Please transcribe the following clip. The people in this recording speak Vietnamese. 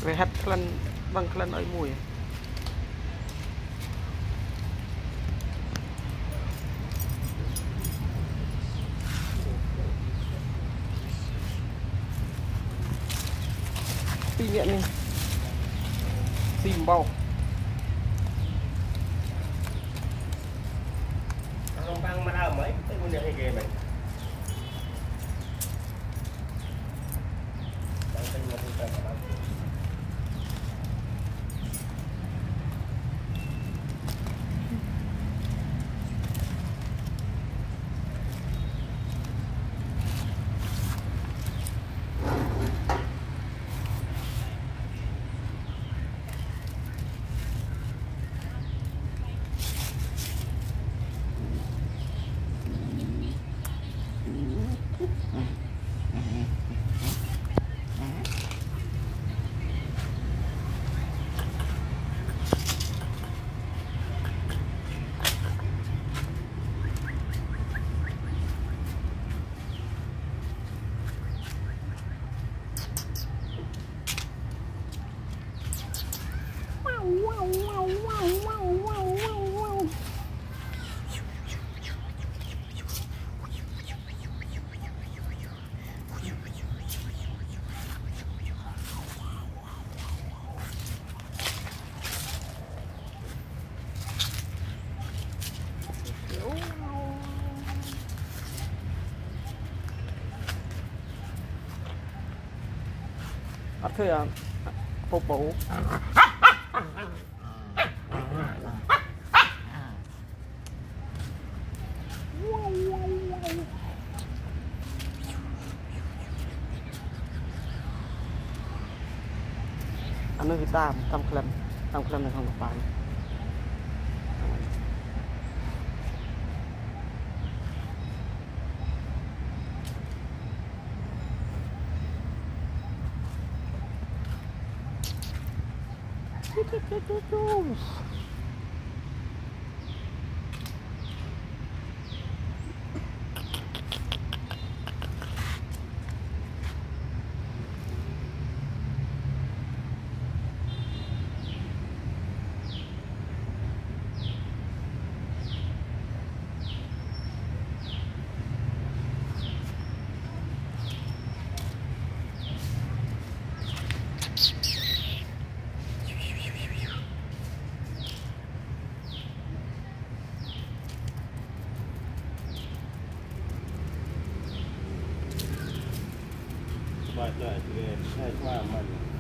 về hạt khăn bằng khăn ở mùi phi miệng đi xìm bao không băng mà đâu mấy cái nguyên liệu hay ghê mày ắt thôi à phục vụ anh nói Việt Nam tam khăn này không được bài But, yeah, it's